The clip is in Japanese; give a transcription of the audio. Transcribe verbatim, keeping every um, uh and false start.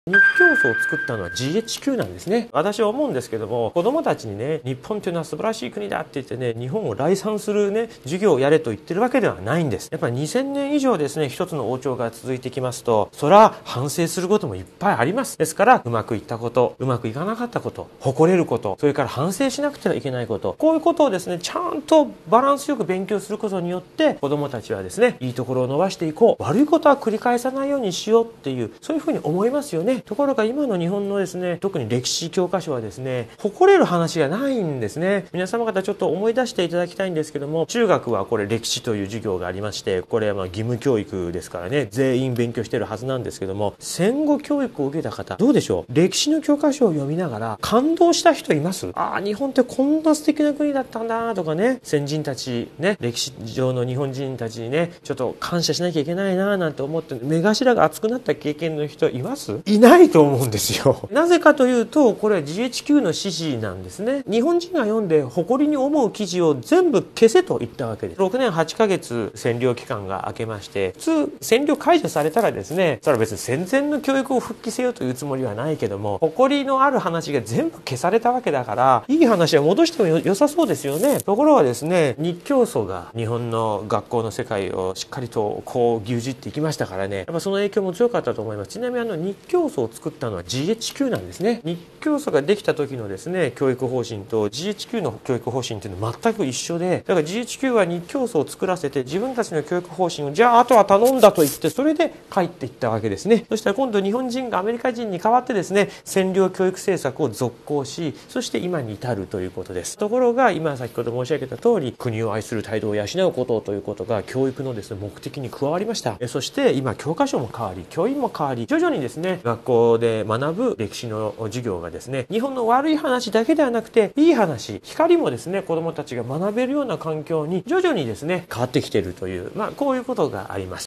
日教組を作ったのは ジーエイチキュー なんですね。私は思うんですけども、子供たちにね、日本というのは素晴らしい国だって言ってね、日本を礼賛するね、授業をやれと言ってるわけではないんです。やっぱりにせんねん以上ですね、一つの王朝が続いてきますと、それは反省することもいっぱいあります。ですから、うまくいったこと、うまくいかなかったこと、誇れること、それから反省しなくてはいけないこと、こういうことをですね、ちゃんとバランスよく勉強することによって、子供たちはですね、いいところを伸ばしていこう、悪いことは繰り返さないようにしようっていう、そういうふうに思いますよね。ところが今の日本のですね、特に歴史教科書はですね、誇れる話がないんですね。皆様方ちょっと思い出していただきたいんですけども、中学はこれ歴史という授業がありまして、これはまあ義務教育ですからね、全員勉強してるはずなんですけども、戦後教育を受けた方、どうでしょう。歴史の教科書を読みながら感動した人います？ああ、日本ってこんな素敵な国だったんだとかね、先人たちね、歴史上の日本人たちにね、ちょっと感謝しなきゃいけないななんて思って目頭が熱くなった経験の人います？いないと思うんですよ。なぜかというと、これは ジーエイチキュー の指示なんですね。日本人が読んで誇りに思う記事を全部消せと言ったわけです。ろくねんはちかげつ占領期間が明けまして、普通占領解除されたらですね、それは別に戦前の教育を復帰せよというつもりはないけども、誇りのある話が全部消されたわけだから、いい話は戻してもよ良さそうですよね。ところがですね、日教組が日本の学校の世界をしっかりとこう牛耳っていきましたからね、やっぱその影響も強かったと思います。ちなみにあの日教組を作ったのは ジーエイチキュー なんですね。日教組ができた時のですね、教育方針と ジーエイチキュー の教育方針っていうのは全く一緒で、だから ジーエイチキュー は日教組を作らせて自分たちの教育方針をじゃああとは頼んだと言って、それで帰っていったわけですね。そしたら今度日本人がアメリカ人に代わってですね、占領教育政策を続行し、そして今に至るということです。ところが今先ほど申し上げた通り、国を愛する態度を養うことということが教育のですね、目的に加わりました。そして今教科書も変わり、教員も変わり、徐々にですね、学校で学ぶ歴史の授業がですね、日本の悪い話だけではなくて、いい話、光もですね、子どもたちが学べるような環境に徐々にですね、変わってきているという、まあこういうことがあります。